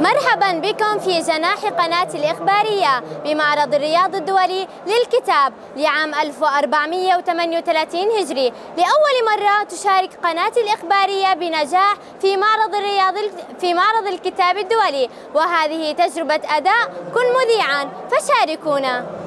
مرحبا بكم في جناح قناة الإخبارية بمعرض الرياض الدولي للكتاب لعام 1438 هجري. لأول مرة تشارك قناة الإخبارية بنجاح في معرض الكتاب الدولي، وهذه تجربة أداء. كن مذيعا فشاركونا.